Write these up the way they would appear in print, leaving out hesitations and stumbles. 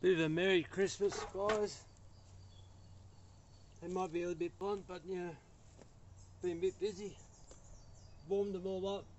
Bit of a Merry Christmas, guys. They might be a little bit blunt, but you know, been a bit busy. Warmed them all up.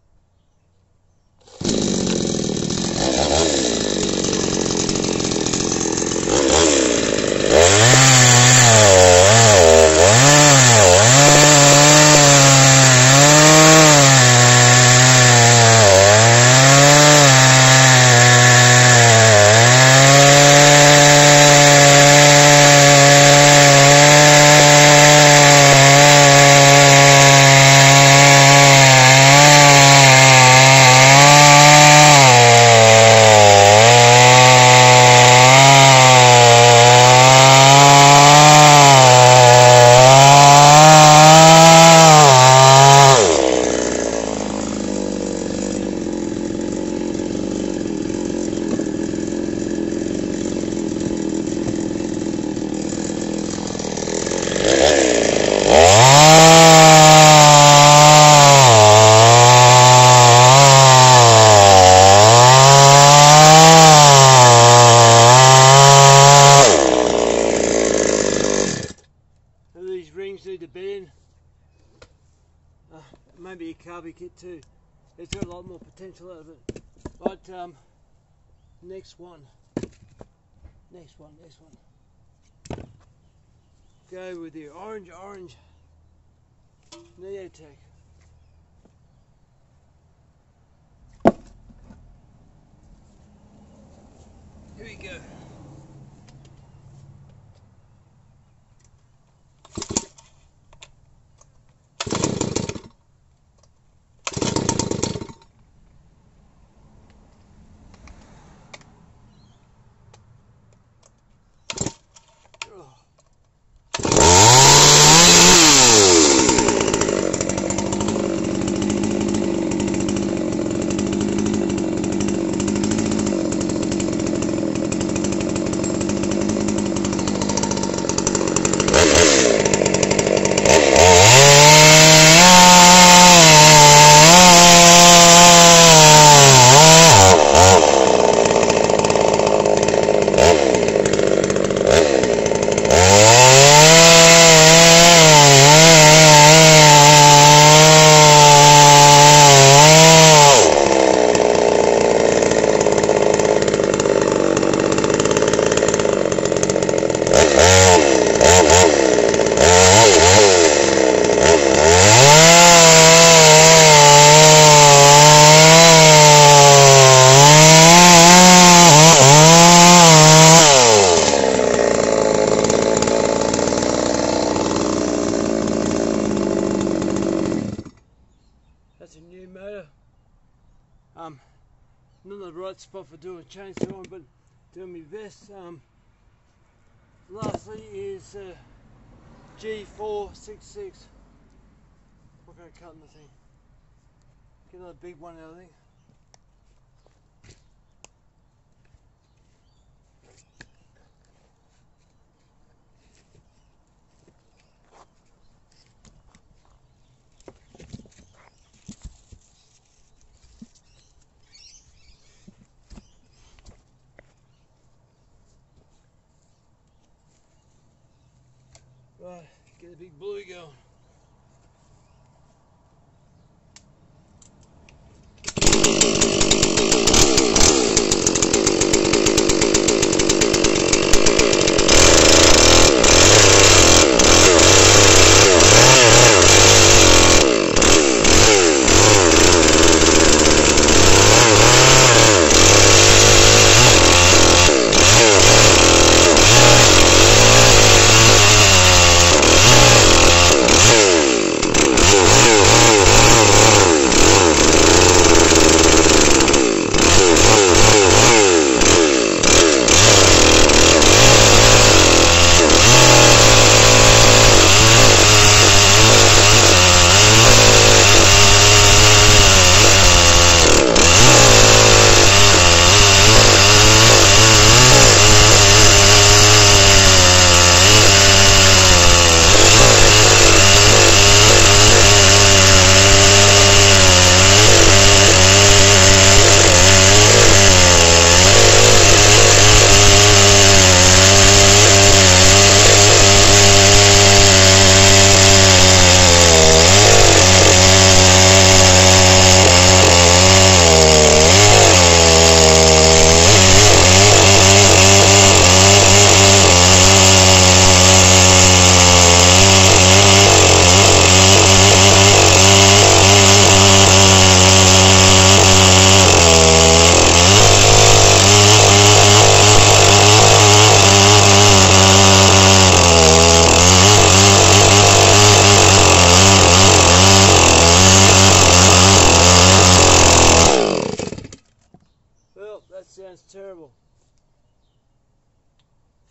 Maybe a carby kit too. There's got a lot more potential out of it. But next one. Go with the orange Neotech. Here we go. That's a new motor. Not the right spot for doing chainsaw on, but doing my best. Lastly is G466. We're going to cut in the thing. Get another big one out of the thing. Right, get the big bluey going.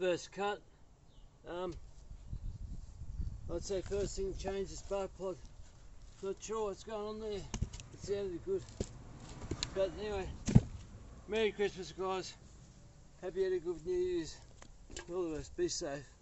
first cut. I'd say first thing, change the spark plug. Not sure what's going on there. It sounded good. But anyway, Merry Christmas guys. Happy had a good New Year's. All the best. Be safe.